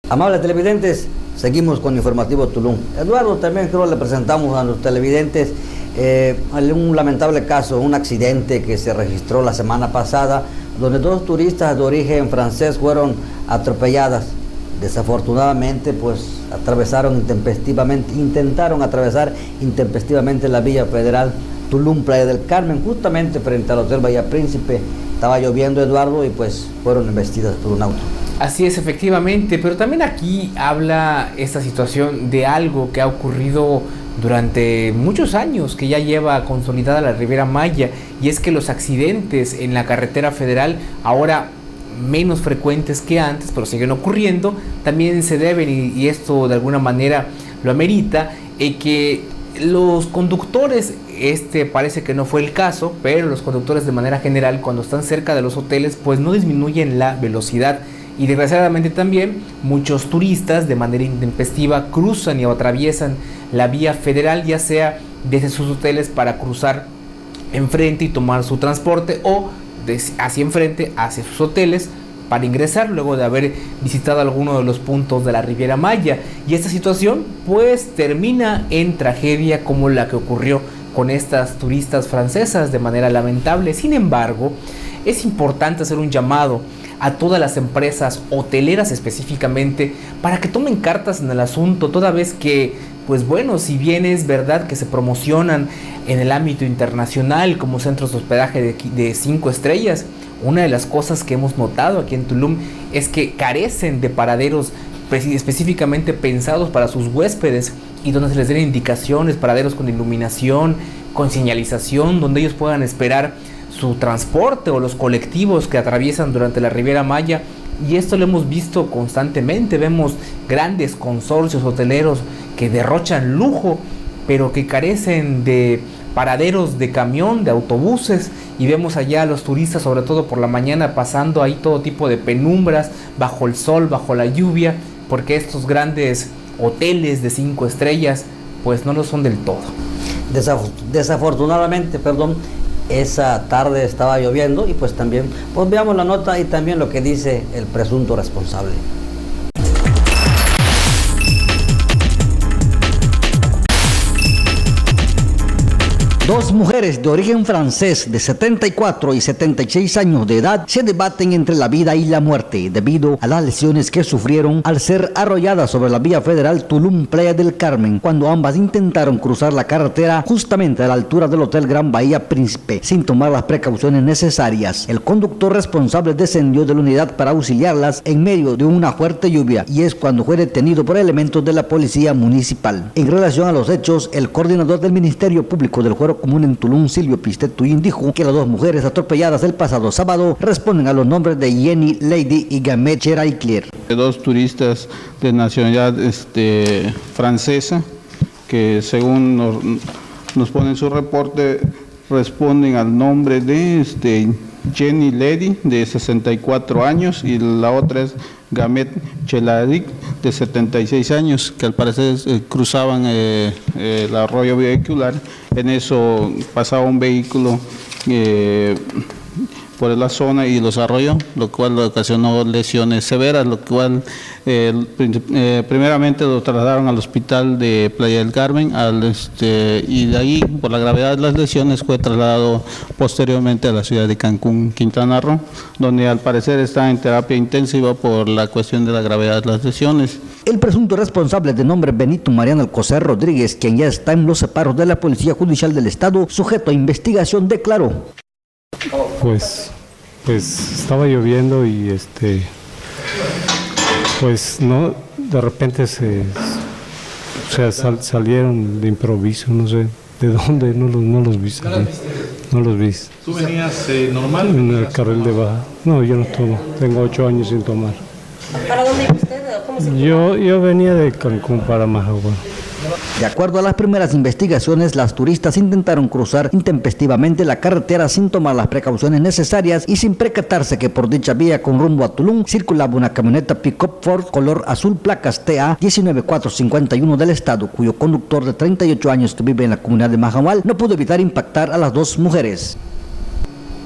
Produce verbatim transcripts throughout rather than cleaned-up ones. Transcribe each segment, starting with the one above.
Amables televidentes, seguimos con Informativo Tulum. Eduardo, también creo le presentamos a los televidentes eh, un lamentable caso, un accidente que se registró la semana pasada, donde dos turistas de origen francés fueron atropelladas. Desafortunadamente, pues atravesaron intempestivamente, intentaron atravesar intempestivamente la vía federal Tulum Playa del Carmen, justamente frente al Hotel Bahía Príncipe. Estaba lloviendo, Eduardo, y pues fueron embestidas por un auto. Así es, efectivamente, pero también aquí habla esta situación de algo que ha ocurrido durante muchos años, que ya lleva consolidada la Riviera Maya, y es que los accidentes en la carretera federal, ahora menos frecuentes que antes, pero siguen ocurriendo, también se deben, y, y esto de alguna manera lo amerita, eh, que los conductores, este parece que no fue el caso, pero los conductores de manera general, cuando están cerca de los hoteles, pues no disminuyen la velocidad. Y desgraciadamente también muchos turistas de manera intempestiva cruzan y atraviesan la vía federal, ya sea desde sus hoteles para cruzar enfrente y tomar su transporte, o hacia enfrente, hacia sus hoteles, para ingresar luego de haber visitado alguno de los puntos de la Riviera Maya. Y esta situación pues termina en tragedia como la que ocurrió con estas turistas francesas, de manera lamentable. Sin embargo, es importante hacer un llamado a todas las empresas hoteleras específicamente para que tomen cartas en el asunto, toda vez que, pues bueno, si bien es verdad que se promocionan en el ámbito internacional como centros de hospedaje de, de cinco estrellas, una de las cosas que hemos notado aquí en Tulum es que carecen de paraderos específicamente pensados para sus huéspedes, y donde se les den indicaciones, paraderos con iluminación, con señalización, donde ellos puedan esperar su transporte o los colectivos que atraviesan durante la Riviera Maya. Y esto lo hemos visto constantemente. Vemos grandes consorcios hoteleros que derrochan lujo, pero que carecen de paraderos de camión, de autobuses, y vemos allá a los turistas, sobre todo por la mañana, pasando ahí todo tipo de penumbras, bajo el sol, bajo la lluvia, porque estos grandes hoteles de cinco estrellas pues no lo son del todo. Desafortunadamente, perdón, esa tarde estaba lloviendo, y pues también, pues veamos la nota y también lo que dice el presunto responsable. Dos mujeres de origen francés de setenta y cuatro y setenta y seis años de edad se debaten entre la vida y la muerte debido a las lesiones que sufrieron al ser arrolladas sobre la vía federal Tulum Playa del Carmen, cuando ambas intentaron cruzar la carretera justamente a la altura del Hotel Gran Bahía Príncipe sin tomar las precauciones necesarias. El conductor responsable descendió de la unidad para auxiliarlas en medio de una fuerte lluvia, y es cuando fue detenido por elementos de la policía municipal. En relación a los hechos, el coordinador del Ministerio Público del Fuero Común en Tulum, Silvio Pistetuín, dijo que las dos mujeres atropelladas el pasado sábado responden a los nombres de Jenny Lady y Gamet Cheraiclier. Dos turistas de nacionalidad este, francesa que, según nos, nos ponen su reporte, responden al nombre de este, Jenny Lady, de sesenta y cuatro años, y la otra es Gamet Cheladic, de setenta y seis años, que al parecer eh, cruzaban eh, eh, el arroyo vehicular. En eso pasaba un vehículo eh, por la zona y los arrolló, lo cual ocasionó lesiones severas, lo cual eh, eh, primeramente lo trasladaron al hospital de Playa del Carmen, al, este, y de ahí, por la gravedad de las lesiones, fue trasladado posteriormente a la ciudad de Cancún, Quintana Roo, donde al parecer está en terapia intensiva por la cuestión de la gravedad de las lesiones. El presunto responsable, de nombre Benito Mariano Alcocer Rodríguez, quien ya está en los separos de la Policía Judicial del Estado, sujeto a investigación, declaró: Pues, pues estaba lloviendo y este, pues no, de repente se, o sea, sal, salieron de improviso, no sé de dónde, no los, no los vi salir, no los vi. ¿Tú venías eh, normal? En el carril de baja. No, yo no tomo, tengo ocho años sin tomar. ¿Para dónde iba usted? ¿Cómo se yo, yo venía de Cancún para Majagua. De acuerdo a las primeras investigaciones, las turistas intentaron cruzar intempestivamente la carretera sin tomar las precauciones necesarias y sin percatarse que por dicha vía con rumbo a Tulum circulaba una camioneta pick-up Ford color azul, placas T A diecinueve cuatrocientos cincuenta y uno del estado, cuyo conductor de treinta y ocho años, que vive en la comunidad de Majahual, no pudo evitar impactar a las dos mujeres.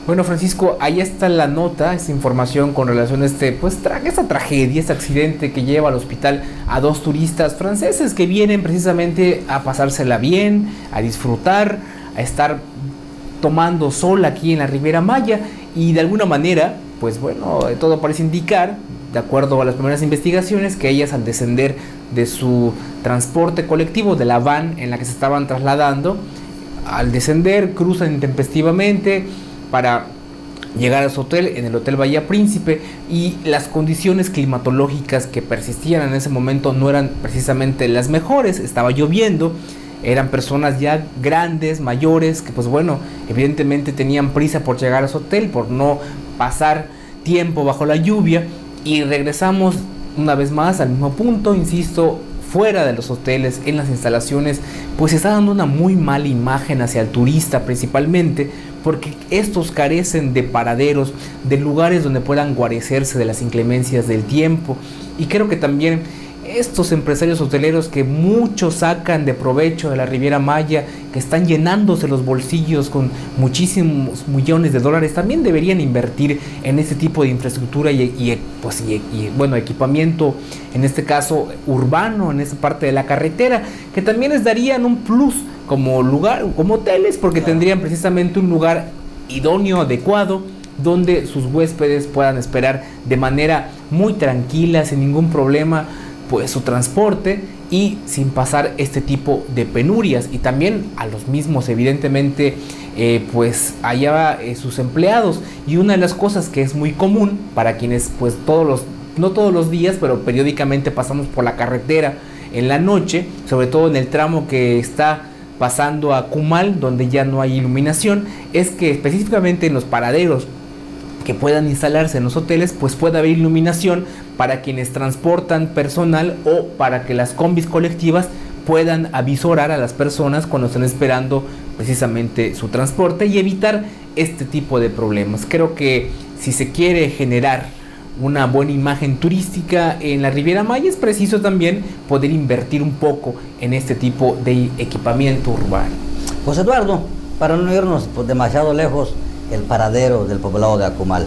Bueno, Francisco, ahí está la nota, esta información con relación a este, pues, tra esta tragedia, este accidente que lleva al hospital a dos turistas franceses que vienen precisamente a pasársela bien, a disfrutar, a estar tomando sol aquí en la Riviera Maya, y de alguna manera, pues bueno, todo parece indicar, de acuerdo a las primeras investigaciones, que ellas al descender de su transporte colectivo, de la van en la que se estaban trasladando, al descender cruzan intempestivamente para llegar a su hotel, en el Hotel Bahía Príncipe, y las condiciones climatológicas que persistían en ese momento no eran precisamente las mejores. Estaba lloviendo, eran personas ya grandes, mayores, que pues bueno, evidentemente tenían prisa por llegar a su hotel, por no pasar tiempo bajo la lluvia, y regresamos una vez más al mismo punto, insisto, fuera de los hoteles, en las instalaciones, pues se está dando una muy mala imagen hacia el turista principalmente, porque estos carecen de paraderos, de lugares donde puedan guarecerse de las inclemencias del tiempo. Y creo que también estos empresarios hoteleros que muchos sacan de provecho de la Riviera Maya, que están llenándose los bolsillos con muchísimos millones de dólares, también deberían invertir en este tipo de infraestructura y, y, pues, y, y bueno, equipamiento, en este caso urbano, en esa parte de la carretera, que también les darían un plus como lugar, como hoteles, porque tendrían precisamente un lugar idóneo, adecuado, donde sus huéspedes puedan esperar de manera muy tranquila, sin ningún problema, pues su transporte, y sin pasar este tipo de penurias. Y también a los mismos, evidentemente, eh, pues allá eh, sus empleados. Y una de las cosas que es muy común para quienes pues todos los, no todos los días, pero periódicamente pasamos por la carretera en la noche, sobre todo en el tramo que está pasando a Cumal, donde ya no hay iluminación, es que específicamente en los paraderos que puedan instalarse en los hoteles, pues puede haber iluminación para quienes transportan personal, o para que las combis colectivas puedan avisorar a las personas cuando están esperando precisamente su transporte, y evitar este tipo de problemas. Creo que si se quiere generar una buena imagen turística en la Riviera Maya, es preciso también poder invertir un poco en este tipo de equipamiento urbano. José Eduardo, para no irnos pues, demasiado lejos, el paradero del poblado de Acumal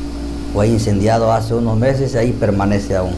fue incendiado hace unos meses y ahí permanece aún.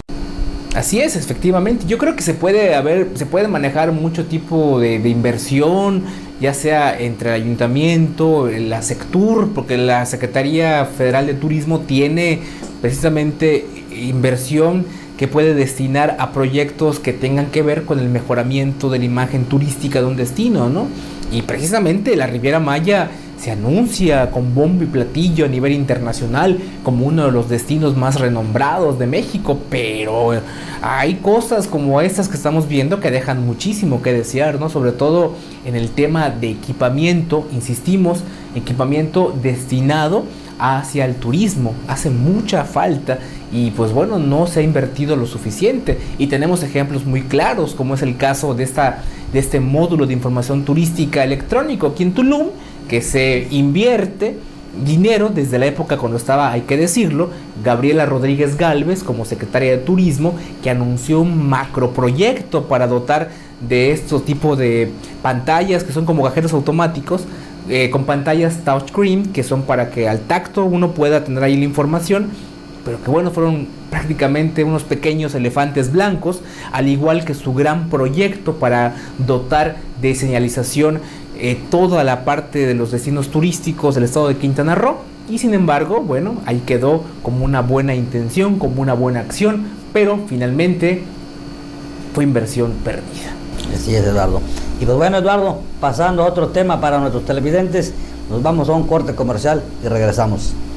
Así es, efectivamente. Yo creo que se puede haber, se puede manejar mucho tipo de, de inversión, ya sea entre el ayuntamiento, la Sectur, porque la Secretaría Federal de Turismo tiene precisamente inversión que puede destinar a proyectos que tengan que ver con el mejoramiento de la imagen turística de un destino, ¿no? Y precisamente la Riviera Maya se anuncia con bombo y platillo a nivel internacional como uno de los destinos más renombrados de México, pero hay cosas como estas que estamos viendo que dejan muchísimo que desear, ¿no? Sobre todo en el tema de equipamiento, insistimos, equipamiento destinado hacia el turismo, hace mucha falta, y pues bueno, no se ha invertido lo suficiente, y tenemos ejemplos muy claros, como es el caso de esta de este módulo de información turística electrónico aquí en Tulum, que se invierte dinero desde la época cuando estaba, hay que decirlo, Gabriela Rodríguez Gálvez como secretaria de Turismo, que anunció un macroproyecto para dotar de estos tipos de pantallas que son como cajeros automáticos, eh, con pantallas touchscreen, que son para que al tacto uno pueda tener ahí la información, pero que bueno, fueron prácticamente unos pequeños elefantes blancos, al igual que su gran proyecto para dotar de señalización eh, toda la parte de los destinos turísticos del estado de Quintana Roo. Y sin embargo, bueno, ahí quedó como una buena intención, como una buena acción, pero finalmente fue inversión perdida. Así es, Eduardo. Y pues bueno, Eduardo, pasando a otro tema para nuestros televidentes, nos vamos a un corte comercial y regresamos.